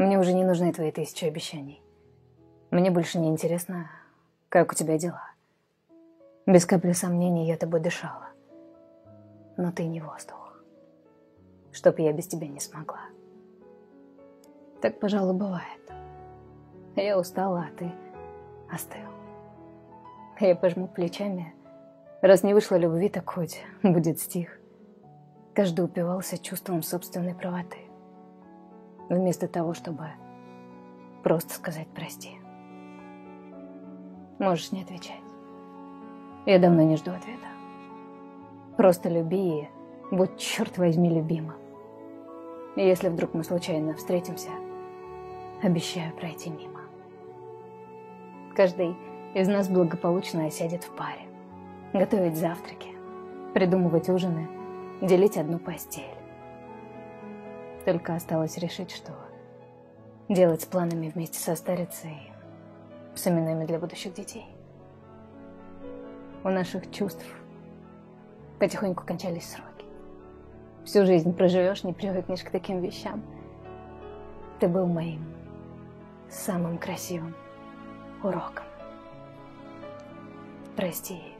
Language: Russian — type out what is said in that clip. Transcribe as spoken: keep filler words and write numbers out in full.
Мне уже не нужны твои тысячи обещаний. Мне больше не интересно, как у тебя дела. Без капли сомнений я тобой дышала. Но ты не воздух. Чтоб я без тебя не смогла. Так, пожалуй, бывает. Я устала, а ты остыл. Я пожму плечами. Раз не вышло любви, так хоть будет стих. Каждый упивался чувством собственной правоты. Вместо того, чтобы просто сказать «прости». Можешь не отвечать. Я давно не жду ответа. Просто люби и будь, черт возьми, любима. И если вдруг мы случайно встретимся, обещаю пройти мимо. Каждый из нас благополучно осядет в паре. Готовить завтраки, придумывать ужины, делить одну постель. Только осталось решить, что делать с планами вместе со старицей, с именами для будущих детей. У наших чувств потихоньку кончались сроки. Всю жизнь проживешь, не привыкнешь к таким вещам. Ты был моим самым красивым уроком. Прости.